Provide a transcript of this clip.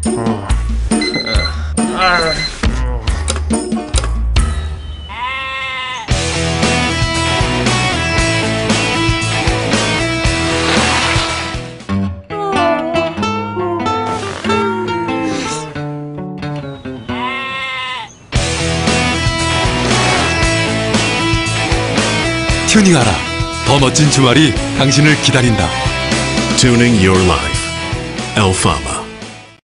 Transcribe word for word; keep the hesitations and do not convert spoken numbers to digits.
튜닝하라. 더 멋진 주말이 당신을 기다린다. Tuning your life. Alfama.